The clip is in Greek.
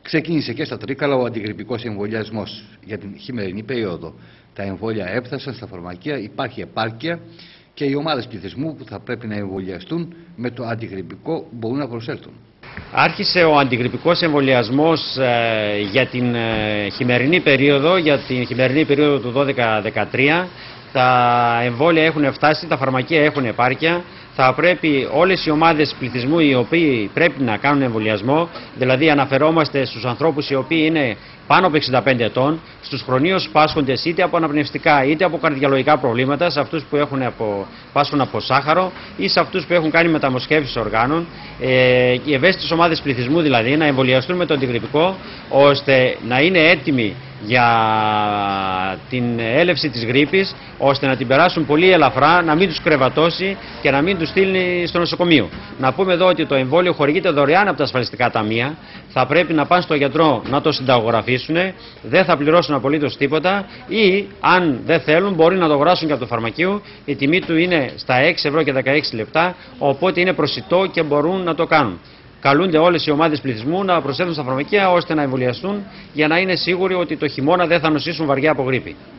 Ξεκίνησε και στα Τρίκαλα ο αντιγρυππικός εμβολιασμός για την χειμερινή περίοδο. Τα εμβόλια έφτασαν στα φαρμακεία, υπάρχει επάρκεια και οι ομάδες πληθυσμού που θα πρέπει να εμβολιαστούν με το αντιγρυππικό μπορούν να προσέλθουν. Άρχισε ο αντιγρυππικός εμβολιασμός για την χειμερινή περίοδο, του 12-13. Τα εμβόλια έχουν φτάσει, τα φαρμακεία έχουν επάρκεια. Θα πρέπει όλες οι ομάδες πληθυσμού οι οποίοι πρέπει να κάνουν εμβολιασμό, δηλαδή αναφερόμαστε στους ανθρώπους οι οποίοι είναι πάνω από 65 ετών, στους χρονίους πάσχοντες είτε από αναπνευστικά είτε από καρδιολογικά προβλήματα, σε αυτούς που πάσχουν από σάχαρο ή σε αυτούς που έχουν κάνει μεταμοσχεύσεις οργάνων, οι ευαίσθητες ομάδες πληθυσμού δηλαδή να εμβολιαστούν με το αντιγρυππικό ώστε να είναι έτοιμοι για την έλευση της γρίπης, ώστε να την περάσουν πολύ ελαφρά, να μην τους κρεβατώσει και να μην τους στείλει στο νοσοκομείο. Να πούμε εδώ ότι το εμβόλιο χορηγείται δωρεάν από τα ασφαλιστικά ταμεία. Θα πρέπει να πάνε στο γιατρό να το συνταγογραφήσουν, δεν θα πληρώσουν απολύτως τίποτα ή αν δεν θέλουν μπορεί να το αγοράσουν και από το φαρμακείο. Η τιμή του είναι στα 6 ευρώ και 16 λεπτά, οπότε είναι προσιτό και μπορούν να το κάνουν. Καλούνται όλες οι ομάδες πληθυσμού να προσέλθουν στα φαρμακεία ώστε να εμβολιαστούν για να είναι σίγουροι ότι το χειμώνα δεν θα νοσήσουν βαριά από γρίπη.